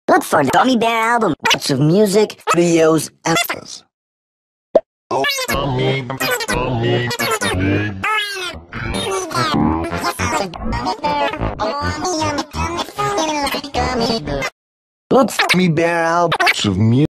Look for the Gummy Bear album. Lots of music, videos, and photos. Look for Gummy Bear album. Lots of music.